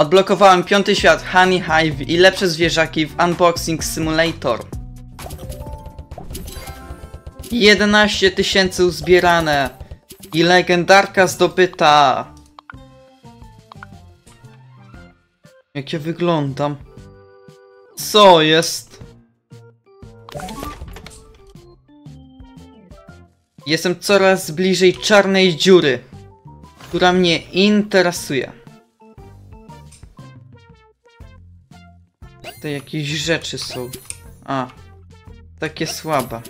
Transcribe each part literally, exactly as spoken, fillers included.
Odblokowałem piąty świat, Honey Hive i lepsze zwierzaki w Unboxing Simulator. jedenaście tysięcy uzbierane i legendarka zdobyta. Jak ja wyglądam? Co jest? Jestem coraz bliżej czarnej dziury, która mnie interesuje. Tutaj jakieś rzeczy są. A, takie słabe.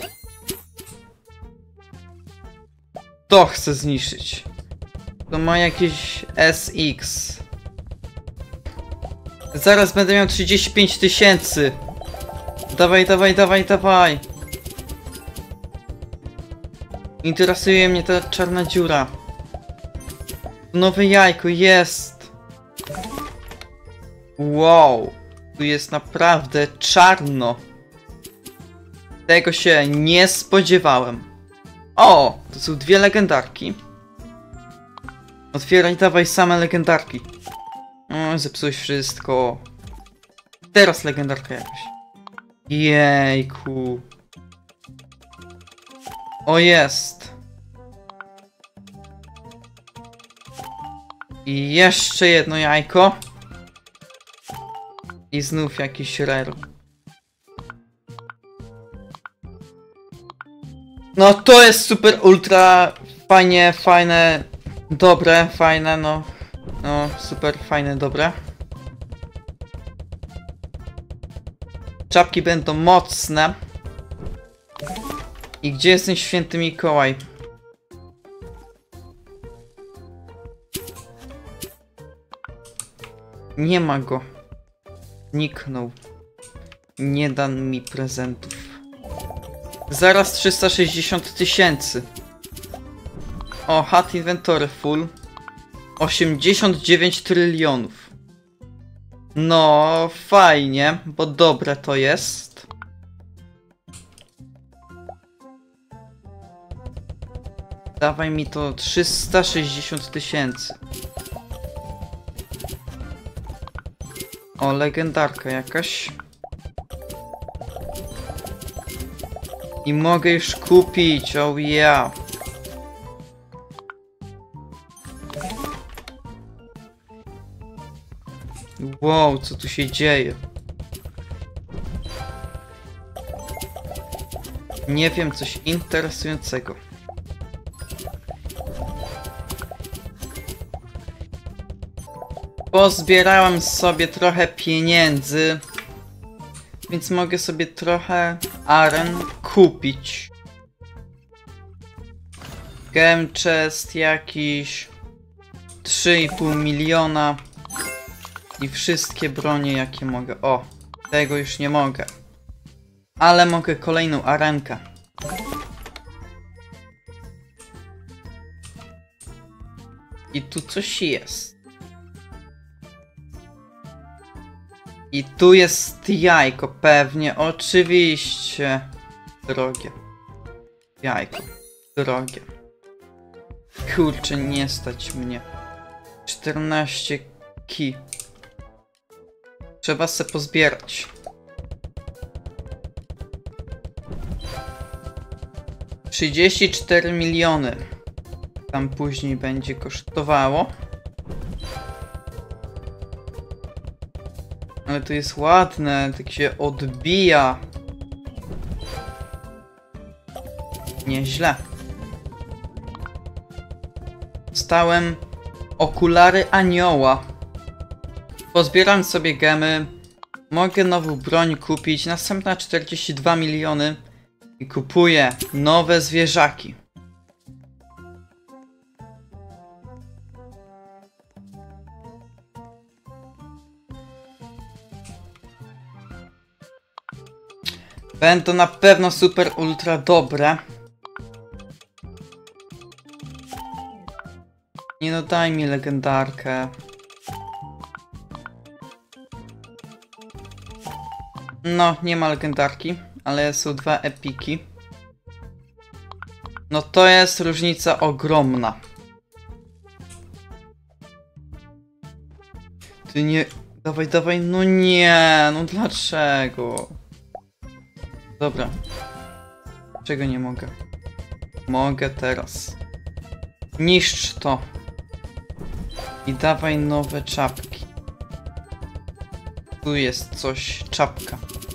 To chcę zniszczyć. To ma jakieś S X. Zaraz będę miał trzydzieści pięć tysięcy. Dawaj, dawaj, dawaj, dawaj. Interesuje mnie ta czarna dziura. Nowe jajko jest. Wow. Tu jest naprawdę czarno. Tego się nie spodziewałem. O! To są dwie legendarki. Otwieraj, dawaj same legendarki. O, zepsułeś wszystko. Teraz legendarka jakaś. Jejku. O, jest. I jeszcze jedno jajko. I znów jakiś rare. No to jest super ultra fajnie, fajne, dobre, fajne, no. No, super fajne, dobre. Czapki będą mocne. I gdzie jest ten święty Mikołaj? Nie ma go. Zniknął. Nie da mi prezentów. Zaraz trzysta sześćdziesiąt tysięcy. O, hat inventory full. osiemdziesiąt dziewięć trylionów. No, fajnie, bo dobre to jest. Dawaj mi to trzysta sześćdziesiąt tysięcy. O, legendarka jakaś. I mogę już kupić, oh yeah. Wow, co tu się dzieje? Nie wiem, coś interesującego. Pozbierałem sobie trochę pieniędzy, więc mogę sobie trochę aren kupić. Game chest jakiś trzy i pół miliona i wszystkie bronie jakie mogę. O, tego już nie mogę. Ale mogę kolejną arenkę. I tu coś jest. I tu jest jajko, pewnie, oczywiście. Drogie. Jajko. Drogie. Kurczę, nie stać mnie. czternaście ki. Trzeba se pozbierać. trzydzieści cztery miliony. Tam później będzie kosztowało. Ale to jest ładne, tak się odbija. Nieźle. Dostałem okulary anioła. Pozbieram sobie gemy. Mogę nową broń kupić. Następna czterdzieści dwa miliony. I kupuję nowe zwierzaki. Będą na pewno super ultra dobre. Nie no, daj mi legendarkę. No, nie ma legendarki, ale są dwa epiki. No to jest różnica ogromna. Ty nie... Dawaj, dawaj, no nie, no dlaczego? Dobra. Czego nie mogę? Mogę teraz. Niszcz to. I dawaj nowe czapki. Tu jest coś, czapka.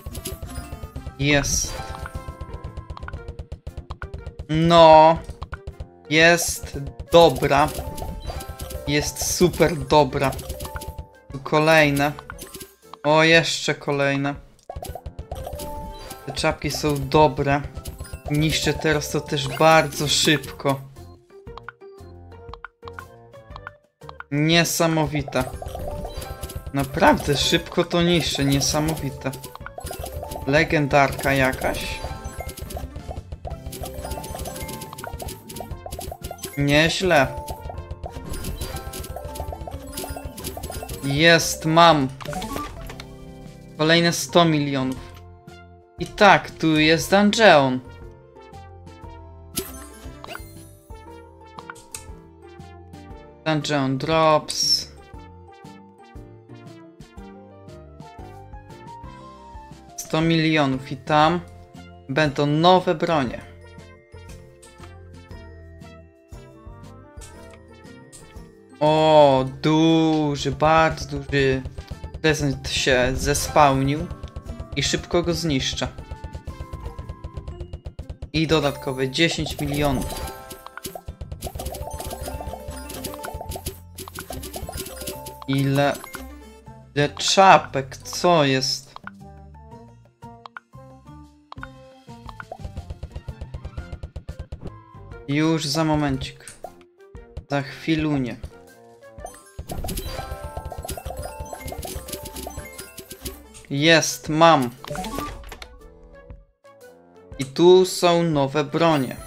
Jest. No. Jest dobra. Jest super dobra. Tu kolejne. O, jeszcze kolejne. Te czapki są dobre. Niszczę teraz to też bardzo szybko. Niesamowite. Naprawdę szybko to niszczę, niesamowite. Legendarka jakaś. Nieźle. Jest, mam. Kolejne sto milionów. I tak, tu jest dungeon. Dungeon drops. sto milionów i tam będą nowe bronie. O, duży, bardzo duży prezent się zespałnił i szybko go zniszczę. I dodatkowe dziesięć milionów. Ile... Ile czapek, co jest? Już za momencik. Za chwilunię. Jest, mam. I tu są nowe bronie.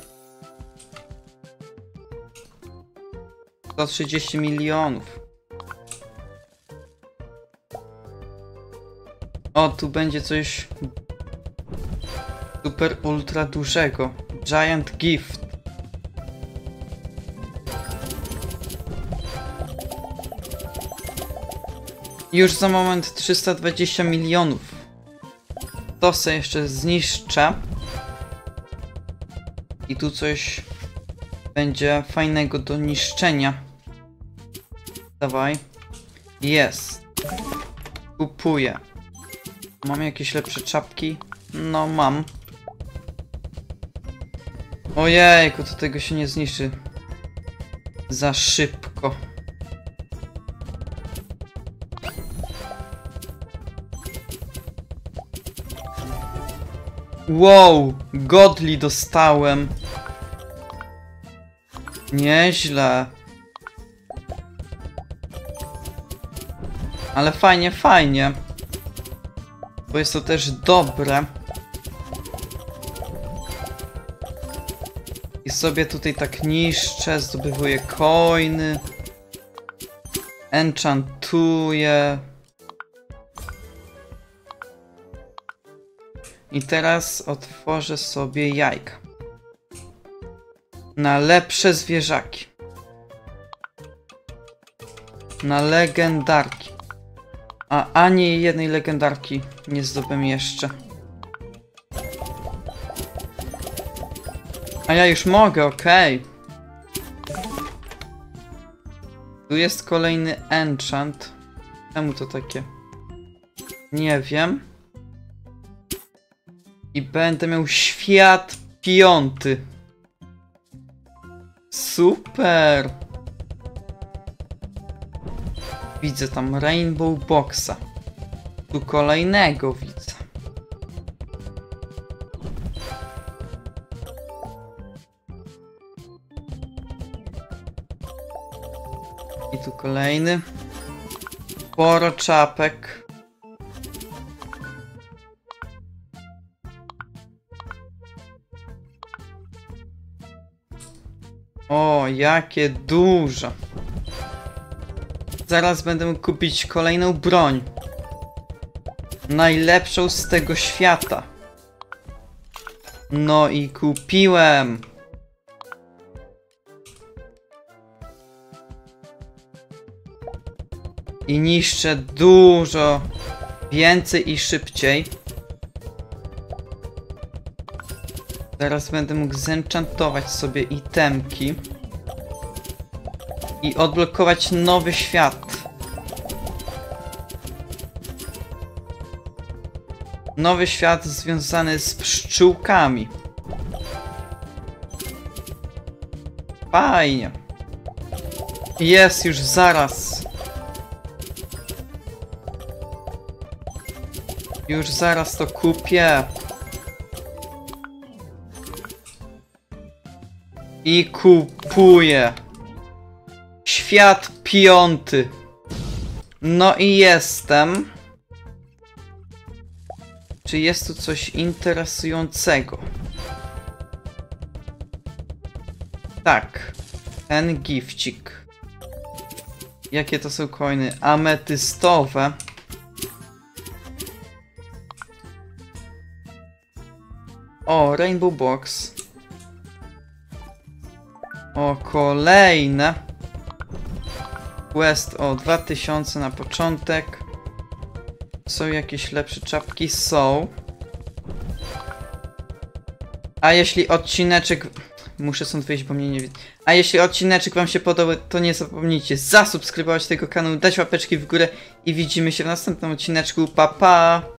sto trzydzieści milionów. O, tu będzie coś super ultra dużego. Giant Gift. Już za moment trzysta dwadzieścia milionów. To sobie jeszcze zniszczę. I tu coś będzie fajnego do niszczenia. Dawaj. Jest. Kupuję. Mam jakieś lepsze czapki? No mam. Ojejku, to tego się nie zniszczy za szybko. Wow, godli dostałem. Nieźle. Ale fajnie, fajnie. Bo jest to też dobre. I sobie tutaj tak niszczę, zdobywuję coiny. Enchantuję. I teraz otworzę sobie jajka. Na lepsze zwierzaki. Na legendarki. A ani jednej legendarki nie zdobędę jeszcze. A ja już mogę, okej. Okay. Tu jest kolejny enchant. Czemu to takie? Nie wiem. I będę miał świat piąty. Super. Widzę tam Rainbow Boxa. Tu kolejnego widzę. I tu kolejny. Sporo czapek. O, jakie duże. Zaraz będę mógł kupić kolejną broń. Najlepszą z tego świata. No i kupiłem. I niszczę dużo więcej i szybciej. Teraz będę mógł zenchantować sobie itemki. I odblokować nowy świat. Nowy świat związany z pszczółkami. Fajnie. Jest już zaraz. Już zaraz to kupię. I kupuję. Świat piąty. No i jestem. Czy jest tu coś interesującego? Tak. Ten gifcik. Jakie to są coiny? Ametystowe. O, Rainbow Box. O, kolejne. Quest o dwa tysiące na początek. Są jakieś lepsze czapki? Są. A jeśli odcineczek... Muszę stąd wyjść, bo mnie nie widać. A jeśli odcineczek wam się podobał, to nie zapomnijcie zasubskrybować tego kanału, dać łapeczki w górę i widzimy się w następnym odcineczku. Pa, pa!